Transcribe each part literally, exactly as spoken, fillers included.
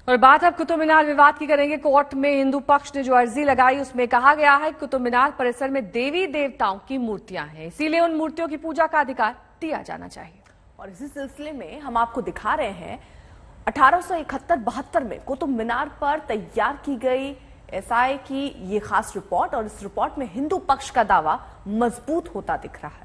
और बात अब कुतुब मीनार विवाद की करेंगे। कोर्ट में हिंदू पक्ष ने जो अर्जी लगाई उसमें कहा गया है कि कुतुब मीनार परिसर में देवी देवताओं की मूर्तियां हैं, इसीलिए उन मूर्तियों की पूजा का अधिकार दिया जाना चाहिए। और इसी सिलसिले में हम आपको दिखा रहे हैं अठारह सौ इकहत्तर बहत्तर में कुतुब मीनार पर तैयार की गई एसआई की ये खास रिपोर्ट, और इस रिपोर्ट में हिंदू पक्ष का दावा मजबूत होता दिख रहा है।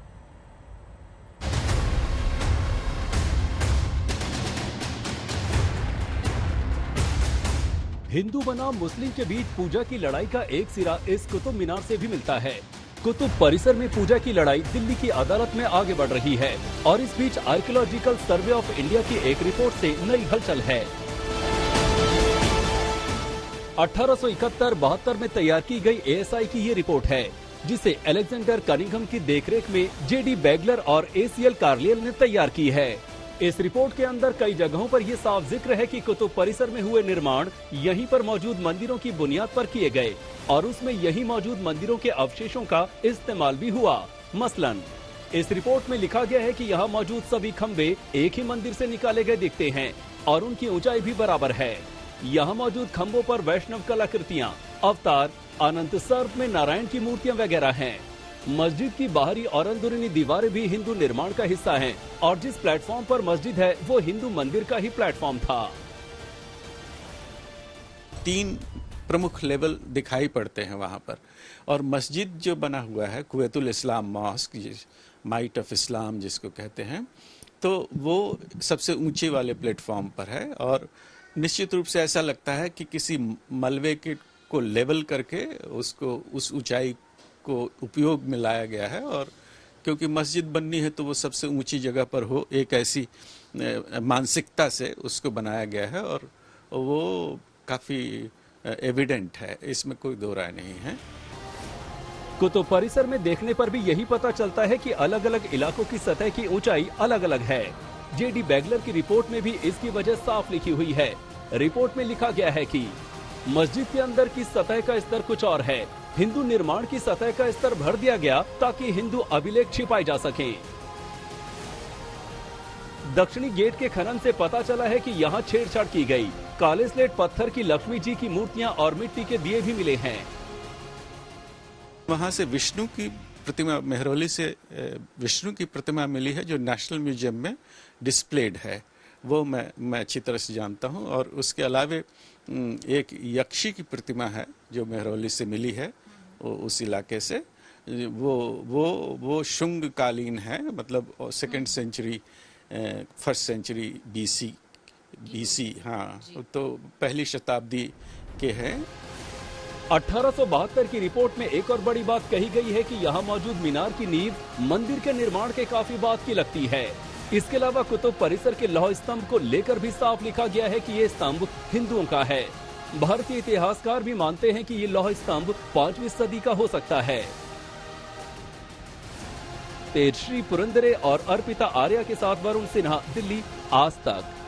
हिंदू बनाम मुस्लिम के बीच पूजा की लड़ाई का एक सिरा इस कुतुब मीनार से भी मिलता है। कुतुब परिसर में पूजा की लड़ाई दिल्ली की अदालत में आगे बढ़ रही है और इस बीच आर्कियोलॉजिकल सर्वे ऑफ इंडिया की एक रिपोर्ट से नई हलचल है। अठारह सौ इकहत्तर बहत्तर में तैयार की गई एएसआई की ये रिपोर्ट है, जिसे अलेक्जेंडर कनिंघम की देखरेख में जेडी बैगलर और एसीएल कार्लियल ने तैयार की है। इस रिपोर्ट के अंदर कई जगहों पर यह साफ जिक्र है कि कुतुब परिसर में हुए निर्माण यहीं पर मौजूद मंदिरों की बुनियाद पर किए गए और उसमें यहीं मौजूद मंदिरों के अवशेषों का इस्तेमाल भी हुआ। मसलन इस रिपोर्ट में लिखा गया है कि यहाँ मौजूद सभी खंबे एक ही मंदिर से निकाले गए दिखते हैं और उनकी ऊंचाई भी बराबर है। यहाँ मौजूद खंबों पर वैष्णव कलाकृतियाँ, अवतार, अनंत सर्प में नारायण की मूर्तियाँ वगैरह हैं। मस्जिद की बाहरी और अंदरूनी दीवारें भी हिंदू निर्माण का हिस्सा हैं और जिस प्लेटफॉर्म पर मस्जिद है वो हिंदू मंदिर का ही प्लेटफॉर्म था। तीन प्रमुख लेवल दिखाई पड़ते हैं वहां पर, और मस्जिद जो बना हुआ है Quwwatul Islam mosque, might of Islam जिसको कहते हैं, तो वो सबसे ऊंचे वाले प्लेटफॉर्म पर है और निश्चित रूप से ऐसा लगता है कि किसी मलबे के को लेवल करके उसको उस ऊंचाई को उपयोग में लाया गया है। और क्योंकि मस्जिद बननी है तो वो सबसे ऊंची जगह पर हो, एक ऐसी मानसिकता से उसको बनाया गया है और वो काफी एविडेंट है, इसमें कोई दो राय नहीं है। कुतुब परिसर में देखने पर भी यही पता चलता है कि अलग अलग इलाकों की सतह की ऊंचाई अलग अलग है। जेडी बैगलर की रिपोर्ट में भी इसकी वजह साफ लिखी हुई है। रिपोर्ट में लिखा गया है कि मस्जिद के अंदर की सतह का स्तर कुछ और है, हिंदू निर्माण की सतह का स्तर भर दिया गया ताकि हिंदू अभिलेख छिपाए जा सकें। दक्षिणी गेट के खनन से पता चला है कि यहाँ छेड़छाड़ की गई। काले स्लेट पत्थर की लक्ष्मी जी की मूर्तियां और मिट्टी के दिए भी मिले हैं। वहां से विष्णु की प्रतिमा, मेहरौली से विष्णु की प्रतिमा मिली है जो नेशनल म्यूजियम में डिस्प्लेड है, वो मैं मैं अच्छी तरह से जानता हूं। और उसके अलावे एक यक्षी की प्रतिमा है जो मेहरौली से मिली है उस इलाके से, वो वो वो शुंग कालीन है, मतलब second century first century BC BC हाँ, तो पहली शताब्दी के हैं। अठारह सौ बहत्तर की रिपोर्ट में एक और बड़ी बात कही गई है कि यहाँ मौजूद मीनार की नींव मंदिर के निर्माण के काफी बाद की लगती है। इसके अलावा कुतुब परिसर के लौह स्तंभ को लेकर भी साफ लिखा गया है कि ये स्तंभ हिंदुओं का है। भारतीय इतिहासकार भी मानते हैं कि ये लौह स्तंभ पांचवीं सदी का हो सकता है। तेजश्री पुरंदरे और अर्पिता आर्या के साथ वरुण सिन्हा, दिल्ली, आज तक।